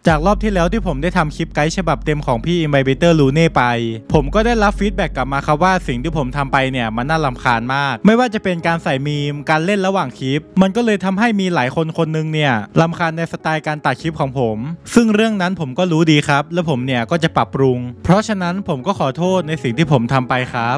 จากรอบที่แล้วที่ผมได้ทำคลิปไกด์ฉบับเต็มของพี่ Invibrator Lune ไปผมก็ได้รับฟีดแบ็กกลับมาครับว่าสิ่งที่ผมทำไปเนี่ยมันน่ารำคาญมากไม่ว่าจะเป็นการใส่มีมการเล่นระหว่างคลิปมันก็เลยทำให้มีหลายคนนึงเนี่ยรำคาญในสไตล์การตัดคลิปของผมซึ่งเรื่องนั้นผมก็รู้ดีครับและผมเนี่ยก็จะปรับปรุงเพราะฉะนั้นผมก็ขอโทษในสิ่งที่ผมทำไปครับ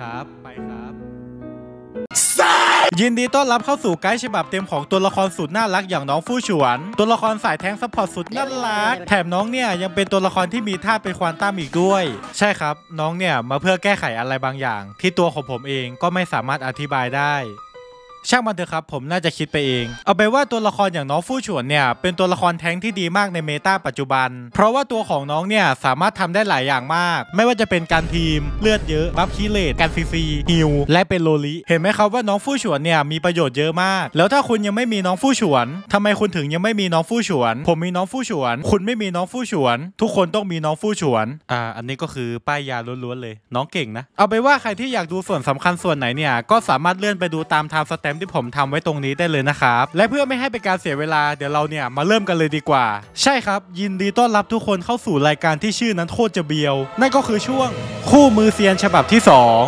ยินดีต้อนรับเข้าสู่ไกด์ฉบับเต็มของตัวละครสุดน่ารักอย่างน้องฟู่ฉวนตัวละครสายแทงซัพพอร์ตสุดน่ารักแถมน้องเนี่ยยังเป็นตัวละครที่มีธาตุเป็นควอนตัมอีกด้วยใช่ครับน้องเนี่ยมาเพื่อแก้ไขอะไรบางอย่างที่ตัวของผมเองก็ไม่สามารถอธิบายได้ช่างมันเถอะครับผมน่าจะคิดไปเองเอาไปว่าตัวละครอย่างน้องฟู่ฉวนเนี่ยเป็นตัวละครแท้งที่ดีมากในเมตาปัจจุบันเพราะว่าตัวของน้องเนี่ยสามารถทำได้หลายอย่างมากไม่ว่าจะเป็นการทีมเลือดเยอะบัฟคีเลตการฟรีฮิลและเป็นโลลิเห็นไหมครับว่าน้องฟู่ฉวนเนี่ยมีประโยชน์เยอะมากแล้วถ้าคุณยังไม่มีน้องฟู่ฉวนทำไมคุณถึงยังไม่มีน้องฟู่ฉวนผมมีน้องฟู่ฉวนคุณไม่มีน้องฟู่ฉวนทุกคนต้องมีน้องฟู่ฉวนอันนี้ก็คือป้ายยาล้วนๆเลยน้องเก่งนะเอาไปว่าใครที่อยากดูส่วนสำคัญส่วนไหนเนี่ยก็สามารถเลื่อนไปดูตามไทม์สแตมป์ที่ผมทำไว้ตรงนี้ได้เลยนะครับและเพื่อไม่ให้เป็นการเสียเวลาเดี๋ยวเราเนี่ยมาเริ่มกันเลยดีกว่าใช่ครับยินดีต้อนรับทุกคนเข้าสู่รายการที่ชื่อนั้นโคตรจะเบียวนั่นก็คือช่วงคู่มือเซียนฉบับที่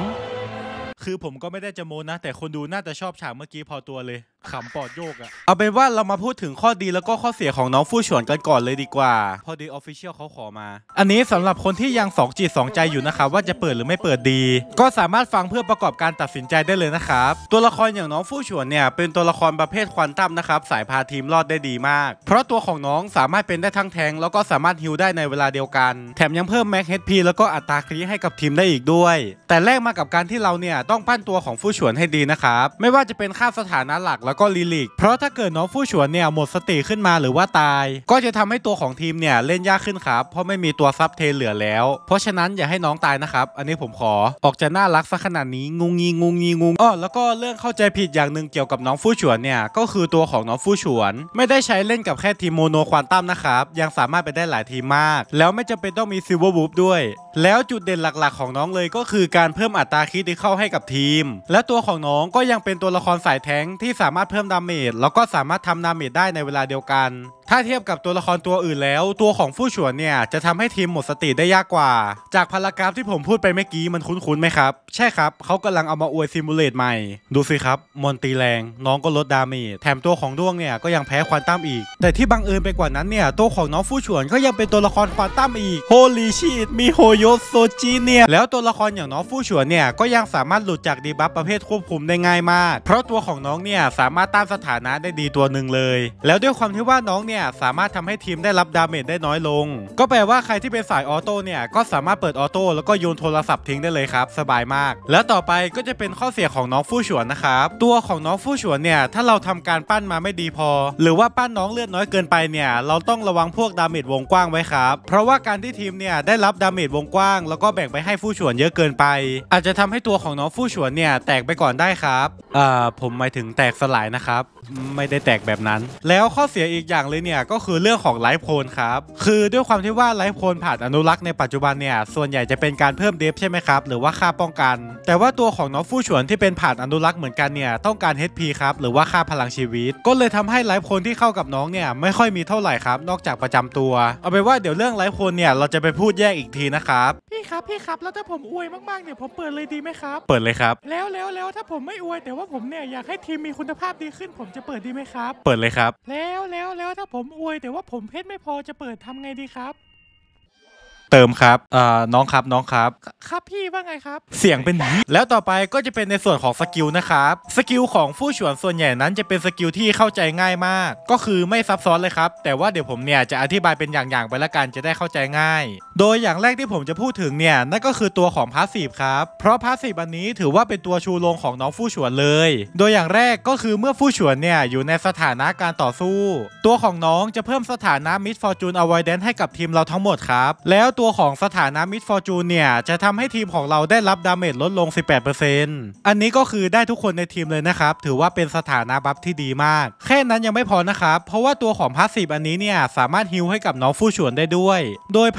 2คือผมก็ไม่ได้จะโม้นะแต่คนดูน่าจะชอบฉากเมื่อกี้พอตัวเลยขำปอดโยกอะเอาเป็นว่าเรามาพูดถึงข้อดีแล้วก็ข้อเสียของน้องฟู่ฉวนกันก่อนเลยดีกว่าพอดี Official เขาขอมาอันนี้สำหรับคนที่ยังสองจิตสองใจอยู่นะครับว่าจะเปิดหรือไม่เปิดดีก็สามารถฟังเพื่อประกอบการตัดสินใจได้เลยนะครับตัวละครอย่างน้องฟู่ฉวนเนี่ยเป็นตัวละครประเภทควอนตัมนะครับสายพาทีมรอดได้ดีมากเพราะตัวของน้องสามารถเป็นได้ทั้งแทงแล้วก็สามารถฮิลได้ในเวลาเดียวกันแถมยังเพิ่มแม็ก HP แล้วก็อัตราคริให้กับทีมได้อีกด้วยแต่แลกมากับการที่เราเนี่ยต้องปั้นตัวของฟู่ฉวนให้ดีนะครับไม่ว่าจะเป็นค่าสถานะหลักแล้วก็ลีลิกเพราะถ้าเกิดน้องฟู่ฉวนเนี่ยหมดสติขึ้นมาหรือว่าตายก็จะทำให้ตัวของทีมเนี่ยเล่นยากขึ้นครับเพราะไม่มีตัวซับเทเหลือแล้วเพราะฉะนั้นอย่าให้น้องตายนะครับอันนี้ผมขอออกจะน่ารักซะขนาดนี้งุงงีแล้วก็เรื่องเข้าใจผิดอย่างหนึ่งเกี่ยวกับน้องฟู่ฉวนเนี่ยก็คือตัวของน้องฟู่ฉวนไม่ได้ใช้เล่นกับแค่ทีมโมโนควอนตัมนะครับยังสามารถไปได้หลายทีมมากแล้วไม่จำเป็นต้องมีซิลเวอร์วูฟด้วยแล้วจุดเด่นหลักๆของน้องเลยก็คือการเพิ่มอัตราคริติคอลให้กับทีมและตัวของน้องก็ยังเป็นตัวละครสายแท้งที่สามารถเพิ่มดาเมจแล้วก็สามารถทำดาเมจได้ในเวลาเดียวกันถ้าเทียบกับตัวละครตัวอื่นแล้วตัวของฟู่ฉวนเนี่ยจะทำให้ทีมหมดสติได้ยากกว่าจากพารากราฟที่ผมพูดไปเมื่อกี้มันคุ้นๆไหมครับใช่ครับเขากำลังเอามาอวยซิมูเลตใหม่ดูสิครับมอนตีแรงน้องก็ลดดาเมจแถมตัวของด้วงเนี่ยก็ยังแพ้ควอนตัมอีกแต่ที่บังเอิญไปกว่านั้นเนี่ยตัวของน้องฟู่ฉวนก็ยังเป็นตัวละครควอนตัมอีกโฮลีชีตมีโฮโยโซจิเนี่ยแล้วตัวละครอย่างน้องฟู่ฉวนเนี่ยก็ยังสามารถหลุดจากดีบัฟประเภทควบคุมได้ง่ายมากเพราะตัวของน้องเนี่ยสามารถต้านสถานะได้ดีตัวหนึ่งเลยแล้วด้วยความที่ว่าน้องเนี่ยสามารถทำให้ทีมได้รับดาเมจได้น้อยลงก็แปลว่าใครที่เป็นสายออโต้เนี่ยก็สามารถเปิดออโต้แล้วก็โยนโทรศัพท์ทิ้งได้เลยครับสบายมากแล้วต่อไปก็จะเป็นข้อเสียของน้องฟู่ฉวนนะครับตัวของน้องฟู่ฉวนเนี่ยถ้าเราทำการปั้นมาไม่ดีพอหรือว่าปั้นน้องเลือดน้อยเกินไปเนี่ยเราต้องระวังพวกดาเมจวงกว้างไว้ครับเพราะว่าการที่ทีมเนี่ยได้รับดาเมจวงกว้างแล้วก็แบ่งไปให้ฟู่ฉวนเยอะเกินไปอาจจะทำให้ตัวของน้องฟู่ฉวนเนี่ยแตกไปก่อนได้ครับผมหมายถึงแตกสลายนะครับไม่ได้แตกแบบนั้นแล้วข้อเสียอีกอย่างเลยเนี่ยก็คือเรื่องของไลฟ์โคนครับคือด้วยความที่ว่าไลฟ์โคนผ่านอนุรักษ์ในปัจจุบันเนี่ยส่วนใหญ่จะเป็นการเพิ่มเดฟใช่ไหมครับหรือว่าค่าป้องกันแต่ว่าตัวของน้องฟู่ฉวนที่เป็นผ่านอนุรักษ์เหมือนกันเนี่ยต้องการ HP ครับหรือว่าค่าพลังชีวิตก็เลยทำให้ไลฟ์โคนที่เข้ากับน้องเนี่ยไม่ค่อยมีเท่าไหร่ครับนอกจากประจำตัวเอาไปว่าเดี๋ยวเรื่องไลฟ์โคนเนี่ยเราจะไปพูดแยกอีกทีนะครับพี่ครับแล้วถ้าผมอวยมากๆเนี่ยผมเปิดเลยดีไหมครับเปิดเลยครับแล้วถ้าผมไม่อวยแต่ว่าผมเนี่ยอยากให้ทีมมีคุณภาพดีขึ้นผมจะเปิดดีไหมครับเปิดเลยครับแล้วถ้าผมอวยแต่ว่าผมเพชรไม่พอจะเปิดทำไงดีครับเติมครับน้องครับพี่ว่าไงครับเสียงเป็นนี้แล้วต่อไปก็จะเป็นในส่วนของสกิลนะครับสกิลของฟู่ฉวนส่วนใหญ่นั้นจะเป็นสกิลที่เข้าใจง่ายมากก็คือไม่ซับซ้อนเลยครับแต่ว่าเดี๋ยวผมเนี่ยจะอธิบายเป็นอย่างๆไปละกันจะได้เข้าใจง่ายโดยอย่างแรกที่ผมจะพูดถึงเนี่ยนั่นก็คือตัวของพาสซีฟครับเพราะพาสซีฟอันนี้ถือว่าเป็นตัวชูโรงของน้องฟู่ฉวนเลยโดยอย่างแรกก็คือเมื่อฟู่ฉวนเนี่ยอยู่ในสถานะการต่อสู้ตัวของน้องจะเพิ่มสถานะมิดฟอร์จูนอวอยแดนให้กับทีมเราทั้งหมดครับแล้วตัวของสถานะมิดฟอร์จูนเนี่ยจะทำให้ทีมของเราได้รับดาเมจลดลง 18% อันนี้ก็คือได้ทุกคนในทีมเลยนะครับถือว่าเป็นสถานะบัฟที่ดีมากแค่นั้นยังไม่พอนะครับเพราะว่าตัวของพาสซีฟอันนี้เนี่ยสามารถฮีลให้กับน้องฟู่ฉวนได้ด้วยโดยพาสซีฟอัน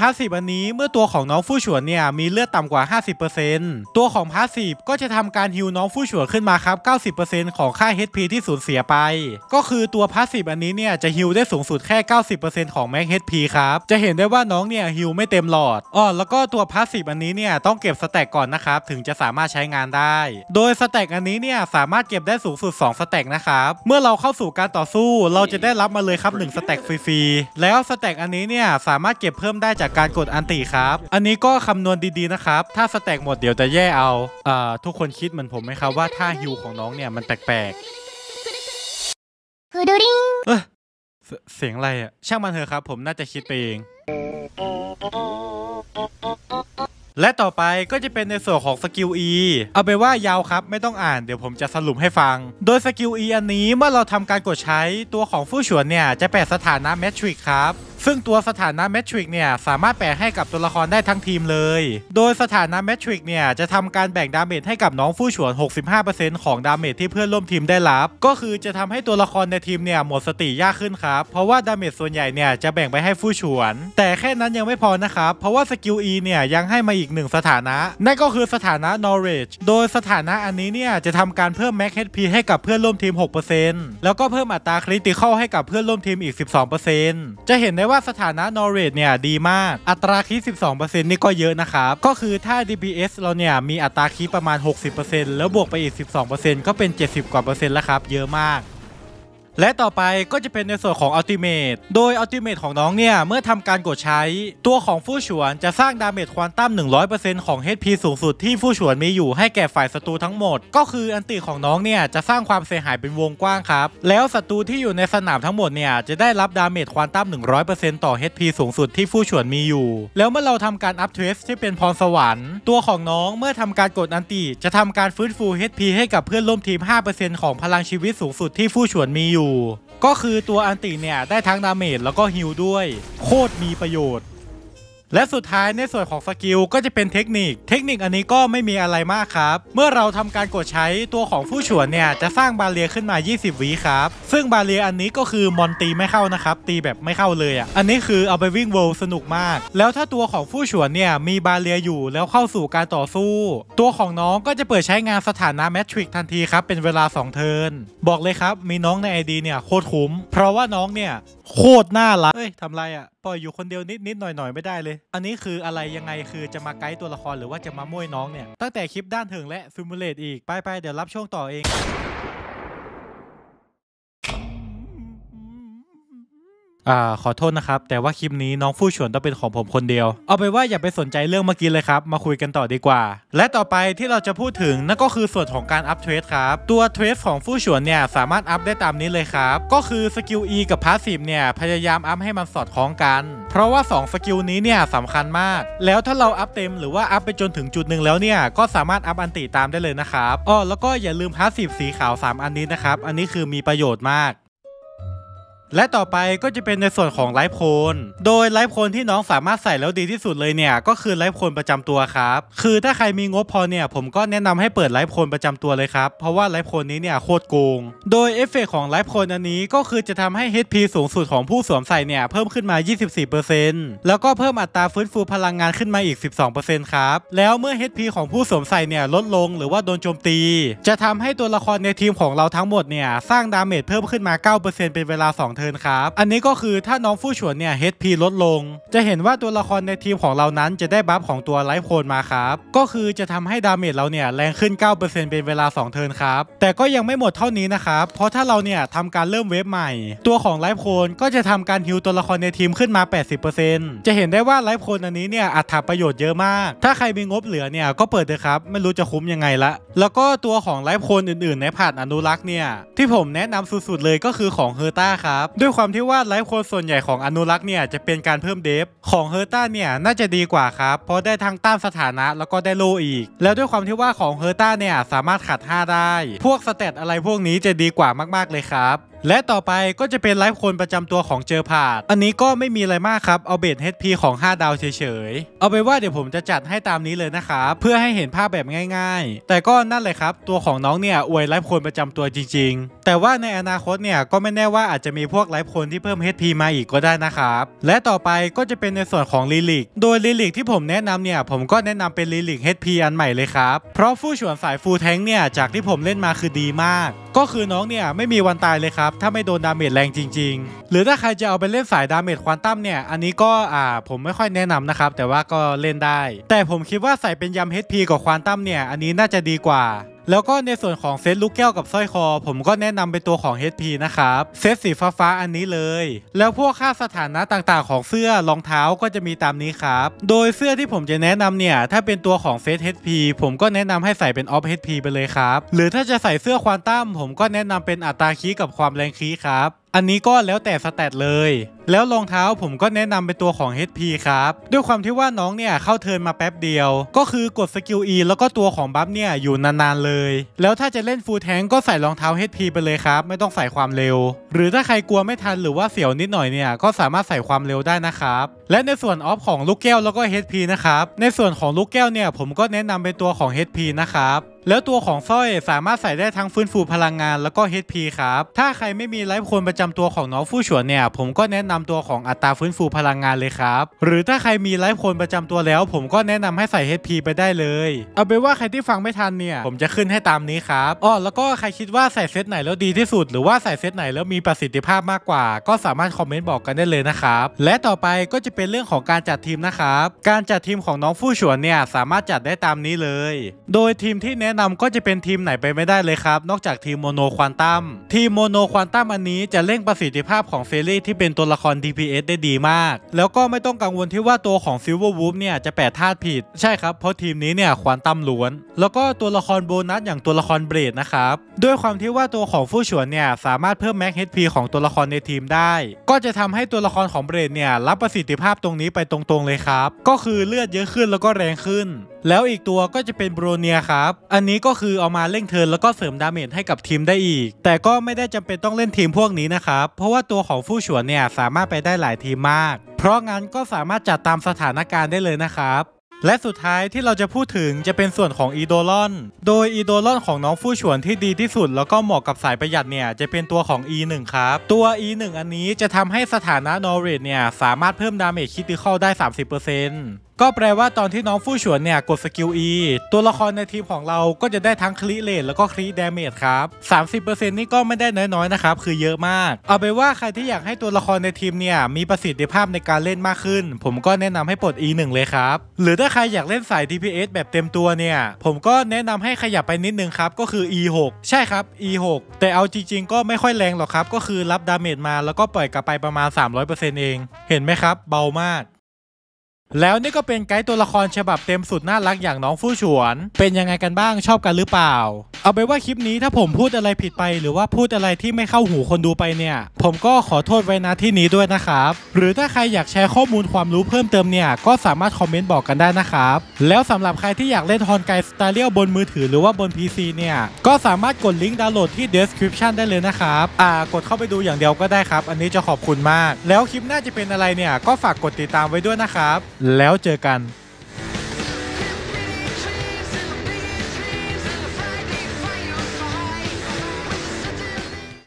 นี้เมื่อตัวของน้องฟู่ฉวนเนี่ยมีเลือดต่ำกว่า 50% ตัวของพาสซีฟก็จะทำการฮิลน้องฟู่ฉวนขึ้นมาครับ 90% ของค่า HP ที่สูญเสียไปก็คือตัวพาสซีฟอันนี้เนี่ยจะฮิลได้สูงสุดแค่ 90% ของแม็ก HP ครับจะเห็นได้ว่าน้องเนี่ยฮิลไม่เต็มหลอดแล้วก็ตัวพาสซีฟอันนี้เนี่ยต้องเก็บสแต็กก่อนนะครับถึงจะสามารถใช้งานได้โดยสแต็กอันนี้เนี่ยสามารถเก็บได้สูงสุด2สแต็กนะครับเมื่อเราเข้าสู่การต่อสู้เราจะได้รับมาเลยครับ1สแต็กฟรีๆแล้วสแต็กอันนี้เนี่ยสามารถเก็บเพิ่มได้จากการกดอันติครับอันนี้ก็คำนวณดีๆนะครับถ้าสแต็กหมดเดี๋ยวจะแย่เอาทุกคนคิดเหมือนผมไหมครับว่าท่าฮิลของน้องเนี่ยมันแปลกๆเสียงอะไรอ่ะช่างมันเถอะครับผมน่าจะคิดไปเองและต่อไปก็จะเป็นในส่วนของสกิล E เอาไปว่ายาวครับไม่ต้องอ่านเดี๋ยวผมจะสรุปให้ฟังโดยสกิล E อันนี้เมื่อเราทำการกดใช้ตัวของฟู่ฉวนเนี่ยจะแปะสถานะแมทริกครับซึ่งตัวสถานะแมทริกเนี่ยสามารถแปะให้กับตัวละครได้ทั้งทีมเลยโดยสถานะแมทริกเนี่ยจะทำการแบ่งดาเมจให้กับน้องฟู่ฉวน 65% ของดาเมจที่เพื่อนร่วมทีมได้รับก็คือจะทำให้ตัวละครในทีมเนี่ยหมดสติยากขึ้นครับเพราะว่าดาเมจส่วนใหญ่เนี่ยจะแบ่งไปให้ฟู่ฉวนแต่แค่นั้นยังไม่พอนะครับเพราะว่าสกิล E เนี่ยยังให้มาอีก1สถานะนั่นก็คือสถานะ knowledge โดยสถานะอันนี้เนี่ยจะทำการเพิ่ม max HP ให้กับเพื่อนร่วมทีม 6% แล้วก็เพิ่มอัตราคริติคอลให้กับเพื่อนร่วมทีมอีก 12% จะเห็นได้ว่าสถานะ knowledge เนี่ยดีมากอัตราคริ 12% นี่ก็เยอะนะครับก็คือถ้า DPS เราเนี่ยมีอัตราคริประมาณ 60% แล้วบวกไปอีก 12% ก็เป็น 70 กว่าเปอร์เซ็นต์แล้วครับเยอะมากและต่อไปก็จะเป็นในส่วนของอัลติเมทโดยอัลติเมทของน้องเนี่ยเมื่อทำการกดใช้ตัวของฟู่ฉวนจะสร้างดาเมจควอนตัม 100% ของ HP สูงสุดที่ฟู่ฉวนมีอยู่ให้แก่ฝ่ายศัตรูทั้งหมดก็คืออันติของน้องเนี่ยจะสร้างความเสียหายเป็นวงกว้างครับแล้วศัตรูที่อยู่ในสนามทั้งหมดเนี่ยจะได้รับดาเมจควอนตัม 100% ต่อ HP สูงสุดที่ฟู่ฉวนมีอยู่แล้วเมื่อเราทำการอัพเทรสที่เป็นพรสวรรค์ตัวของน้องเมื่อทำการกดอันติจะทำการฟื้นฟู HP ให้กับเพื่อนร่วมทีม 5% ของพลังชีวิตสูงสุดที่ฟู่ฉวนมีอยู่ก็คือตัวอันติเนี่ยได้ทั้งดาเมจแล้วก็ฮิลด้วยโคตรมีประโยชน์และสุดท้ายในส่วนของสกิลก็จะเป็นเทคนิคอันนี้ก็ไม่มีอะไรมากครับเมื่อเราทำการกดใช้ตัวของฟู่ฉวนเนี่ยจะสร้างบาเรียขึ้นมา20วิครับซึ่งบาเรียอันนี้ก็คือมอนตีไม่เข้านะครับตีแบบไม่เข้าเลยอันนี้คือเอาไปวิ่งเวิลด์สนุกมากแล้วถ้าตัวของฟู่ฉวนเนี่ยมีบาเรียอยู่แล้วเข้าสู่การต่อสู้ตัวของน้องก็จะเปิดใช้งานสถานะแมทริกทันทีครับเป็นเวลา2เทิร์นบอกเลยครับมีน้องใน ID เนี่ยโคตรคุ้มเพราะว่าน้องเนี่ยโคตรน่ารักทำไรปล่อยอยู่คนเดียวนิดหน่อยไม่ได้เลยอันนี้คืออะไรยังไงคือจะมาไกด์ตัวละครหรือว่าจะมาม่วยน้องเนี่ยตั้งแต่คลิปด้านถึงและซิมูเลตอีกไปเดี๋ยวรับช่วงต่อเอง ขอโทษนะครับแต่ว่าคลิปนี้น้องฟู่ฉวนต้องเป็นของผมคนเดียวเอาไปว่าอย่าไปสนใจเรื่องเมื่อกี้เลยครับมาคุยกันต่อดีกว่าและต่อไปที่เราจะพูดถึงนั่นก็คือส่วนของการอัพเทรดครับตัวเทรดของฟู่ฉวนเนี่ยสามารถอัพได้ตามนี้เลยครับก็คือสกิล E กับพาสซีฟเนี่ยพยายามอัพให้มันสอดคล้องกันเพราะว่า2สกิลนี้เนี่ยสำคัญมากแล้วถ้าเราอัพเต็มหรือว่าอัพไปจนถึงจุดหนึ่งแล้วเนี่ยก็สามารถอัพอันติตามได้เลยนะครับแล้วก็อย่าลืมพาสซีฟสีขาว3อันนี้นะครับอันนี้คือมีประโยชน์มากและต่อไปก็จะเป็นในส่วนของไลฟ์โคนโดยไลฟ์โคนที่น้องสามารถใส่แล้วดีที่สุดเลยเนี่ยก็คือไลฟ์โคนประจำตัวครับคือถ้าใครมีงบพอเนี่ยผมก็แนะนำให้เปิดไลฟ์โคนประจำตัวเลยครับเพราะว่าไลฟ์โคนนี้เนี่ยโคตรโกงโดยเอฟเฟกของไลฟ์โคนอันนี้ก็คือจะทำให้ HP สูงสุดของผู้สวมใส่เนี่ยเพิ่มขึ้นมา 24% แล้วก็เพิ่มอัตราฟื้นฟูพลังงานขึ้นมาอีก 12% ครับแล้วเมื่อ HP ของผู้สวมใส่เนี่ยลดลงหรือว่าโดนโจมตีจะทำให้ตัวละครในทีมของเราทั้งหมดเนี่ยสร้างดาเมจเพิ่มขึ้นมา 9% เป็นเวลา2เทิร์นครับอันนี้ก็คือถ้าน้องฟู่ฉวนเนี่ย HP ลดลงจะเห็นว่าตัวละครในทีมของเรานั้นจะได้บัฟของตัวไลฟ์โคนมาครับก็คือจะทำให้ดาเมจเราเนี่ยแรงขึ้น 9% เป็นเวลา2เทิร์นครับแต่ก็ยังไม่หมดเท่านี้นะครับเพราะถ้าเราเนี่ยทำการเริ่มเวฟใหม่ตัวของไลฟ์โคนก็จะทำการฮิลตัวละครในทีมขึ้นมา 80% จะเห็นได้ว่าไลฟ์โคนอันนี้เนี่ยอัตราประโยชน์เยอะมากถ้าใครมีงบเหลือเนี่ยก็เปิดเลยครับไม่รู้จะคุ้มยังไงละแล้วก็ตัวของไลฟ์โคนอื่นๆในผ่านอนุรักษ์เนี่ยที่ผมแนะนำสุดๆเลยก็คือของเฮอร์ต้าครับด้วยความที่ว่าไลฟ์โคนส่วนใหญ่ของอนุรักษ์เนี่ยจะเป็นการเพิ่มเดฟของเฮอร์ต้าเนี่ยน่าจะดีกว่าครับเพราะได้ทั้งต้านสถานะแล้วก็ได้โลอีกแล้วด้วยความที่ว่าของเฮอร์ต้าเนี่ยสามารถขัด5ได้พวกสเตตอะไรพวกนี้จะดีกว่ามากๆเลยครับและต่อไปก็จะเป็นไลฟ์คนประจำตัวของเจอพาดอันนี้ก็ไม่มีอะไรมากครับเอาเบส HP ของ5ดาวเฉยๆเอาไปว่าเดี๋ยวผมจะจัดให้ตามนี้เลยนะครับเพื่อให้เห็นภาพแบบง่ายๆแต่ก็นั่นเลยครับตัวของน้องเนี่ยอวยไลฟ์คนประจำตัวจริงๆแต่ว่าในอนาคตเนี่ยก็ไม่แน่ว่าอาจจะมีพวกไลฟ์คนที่เพิ่ม HP มาอีกก็ได้นะครับและต่อไปก็จะเป็นในส่วนของลิลิกโดยลิลิกที่ผมแนะนำเนี่ยผมก็แนะนำเป็นลิลิก HP อันใหม่เลยครับเพราะฟู่ฉวนสายฟูลแทงค์เนี่ยจากที่ผมเล่นมาคือดีมากก็คือน้องเนี่ยไม่มีวันตายเลยครับถ้าไม่โดนดาเมจแรงจริงๆหรือถ้าใครจะเอาไปเล่นสายดาเมจควอนตัมเนี่ยอันนี้ก็ผมไม่ค่อยแนะนำนะครับแต่ว่าก็เล่นได้แต่ผมคิดว่าใส่เป็นยำ HP กับควอนตัมเนี่ยอันนี้น่าจะดีกว่าแล้วก็ในส่วนของเซตลูกแก้วกับสร้อยคอผมก็แนะนำเป็นตัวของ HP นะครับเซตสีฟ้าอันนี้เลยแล้วพวกค่าสถานะต่างๆของเสื้อรองเท้าก็จะมีตามนี้ครับโดยเสื้อที่ผมจะแนะนำเนี่ยถ้าเป็นตัวของเซต HP ผมก็แนะนำให้ใส่เป็นออฟ HP ไปเลยครับหรือถ้าจะใส่เสื้อควอนตัมผมก็แนะนำเป็นอัตราคีกับความแรงคีครับอันนี้ก็แล้วแต่สแตทเลยแล้วรองเท้าผมก็แนะนำเป็นตัวของ HP ครับด้วยความที่ว่าน้องเนี่ยเข้าเทิร์นมาแป๊บเดียวก็คือกดสกิล E แล้วก็ตัวของบัฟเนี่ยอยู่นานๆเลยแล้วถ้าจะเล่นฟูลแทงก็ใส่รองเท้า HP ไปเลยครับไม่ต้องใส่ความเร็วหรือถ้าใครกลัวไม่ทันหรือว่าเสียวนิดหน่อยเนี่ยก็สามารถใส่ความเร็วได้นะครับและในส่วนออฟของลูกแก้วแล้วก็ HP นะครับในส่วนของลูกแก้วเนี่ยผมก็แนะนำเป็นตัวของ HP นะครับแล้วตัวของสร้อยสามารถใส่ได้ทั้งฟื้นฟูพลังงานแล้วก็ HP ครับถ้าใครไม่มีไลฟ์คนประจำตัวของน้องฟู่ฉวนเนี่ยผมก็แนะนำตัวของอัตราฟื้นฟูพลังงานเลยครับหรือถ้าใครมีไลฟ์คนประจำตัวแล้วผมก็แนะนำให้ใส่ HP ไปได้เลยเอาเป็นว่าใครที่ฟังไม่ทันเนี่ยผมจะขึ้นให้ตามนี้ครับแล้วก็ใครคิดว่าใส่เซตไหนแล้วดีที่สุดหรือว่าใส่เซตไหนแล้วมีประสิทธิภาพมากกว่าก็สามารถคอมเมนต์บอกกันได้เลยนะครับและต่อไปก็จะเป็นเรื่องของการจัดทีมนะครับการจัดทีมของน้องฟู่ฉวนเนี่ยสามารถจัดได้ตามนี้เลยโดยทีมที่แนะนำก็จะเป็นทีมไหนไปไม่ได้เลยครับนอกจากทีมโมโนควอนตัมทีมโมโนควอนตัมอันนี้จะเร่งประสิทธิภาพของเฟรรี่ที่เป็นตัวละคร DPS ได้ดีมากแล้วก็ไม่ต้องกังวลที่ว่าตัวของซิลเวอร์วูฟเนี่ยจะแปะธาตุผิดใช่ครับเพราะทีมนี้เนี่ยควอนตัมล้วนแล้วก็ตัวละครโบนัสอย่างตัวละครเบรดนะครับด้วยความที่ว่าตัวของฟู่ฉวนเนี่ยสามารถเพิ่มแม็ก HP ของตัวละครในทีมได้ก็จะทำให้ตัวละครของเบรดเนี่ยรับประสิทธิภาพตรงนี้ไปตรงๆเลยครับก็คือเลือดเยอะขึ้นแล้วก็แรงขึ้นแล้วอีกตัวก็จะเป็นโบรเนียครับอันนี้ก็คือเอามาเร่งเทิร์นแล้วก็เสริมดาเมจให้กับทีมได้อีกแต่ก็ไม่ได้จำเป็นต้องเล่นทีมพวกนี้นะครับเพราะว่าตัวของฟู่ฉวนเนี่ยสามารถไปได้หลายทีมมากเพราะงั้นก็สามารถจัดตามสถานการณ์ได้เลยนะครับและสุดท้ายที่เราจะพูดถึงจะเป็นส่วนของอีโดลอนโดยอีโดลอนของน้องฟู่ฉวนที่ดีที่สุดแล้วก็เหมาะกับสายประหยัดเนี่ยจะเป็นตัวของ E1 ครับตัว E1 อันนี้จะทำให้สถานะนอร์เรดเนี่ยสามารถเพิ่มดาเมจคริติคอลได้ 30%ก็แปลว่าตอนที่น้องฟู่ฉวนเนี่ยกดสกิล E ตัวละครในทีมของเราก็จะได้ทั้งคริเรทแล้วก็คริดาเมจครับ 30% นี่ก็ไม่ได้น้อยๆนะครับคือเยอะมากเอาไปว่าใครที่อยากให้ตัวละครในทีมเนี่ยมีประสิทธิภาพในการเล่นมากขึ้นผมก็แนะนำให้ปลด E1 เลยครับหรือถ้าใครอยากเล่นสาย DPS แบบเต็มตัวเนี่ยผมก็แนะนำให้ขยับไปนิดนึงครับก็คือ E6 ใช่ครับ E6 แต่เอาจริงๆก็ไม่ค่อยแรงหรอกครับก็คือรับดาเมจมาแล้วก็ปล่อยกลับไปประมาณ 300% เองเห็นไหมครับเบามากแล้วนี่ก็เป็นไกด์ตัวละครฉบับเต็มสุดน่ารักอย่างน้องฟู่ฉวนเป็นยังไงกันบ้างชอบกันหรือเปล่าเอาไปว่าคลิปนี้ถ้าผมพูดอะไรผิดไปหรือว่าพูดอะไรที่ไม่เข้าหูคนดูไปเนี่ยผมก็ขอโทษไว้ณที่นี้ด้วยนะครับหรือถ้าใครอยากแชร์ข้อมูลความรู้เพิ่มเติมเนี่ยก็สามารถคอมเมนต์บอกกันได้นะครับแล้วสำหรับใครที่อยากเล่นฮอนไกสตาเรียลบนมือถือหรือว่าบน PC เนี่ยก็สามารถกดลิงก์ดาวน์โหลดที่ description ได้เลยนะครับกดเข้าไปดูอย่างเดียวก็ได้ครับอันนี้จะขอบคุณมากแล้วคลิปหน้าจะเป็นอะไรเนี่ยก็ฝากกดติดตามไว้ด้วยนะครับแล้วเจอกัน